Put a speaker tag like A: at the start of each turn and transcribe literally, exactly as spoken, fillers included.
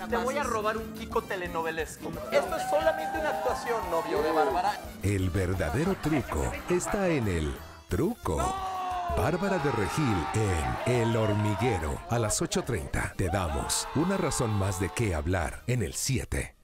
A: Te voy a robar un Kiko telenovelesco. Esto es solamente una actuación, novio de Bárbara.
B: El verdadero truco está en el truco. Bárbara de Regil en El Hormiguero. A las ocho treinta te damos una razón más de qué hablar en el siete.